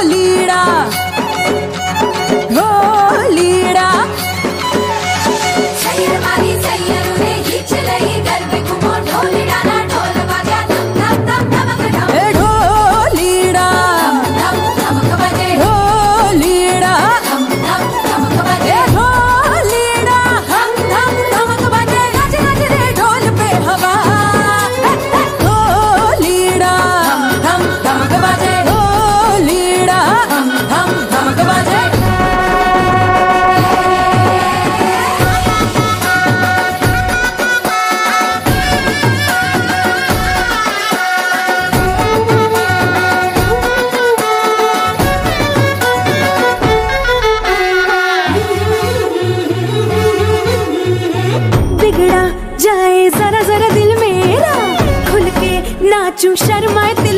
लीड़ा लीड़ा सैयर मारी सैयर रे खींच लई गरबे घुमो ढोल डाला ढोल बाजा धम धम धम धमक धम ढोलीड़ा धम धम धमक बजे ढोलीड़ा धम धम धमक बजे ढोलीड़ा धम धम धमक बजे नाच नाच रे ढोल पे हवा ढोलीड़ा धम धमक बजे ढोलीड़ा धम धम धमक बजे बिगड़ा जाए जरा जरा दिल मेरा खुल के नाचूं शर्माए दिल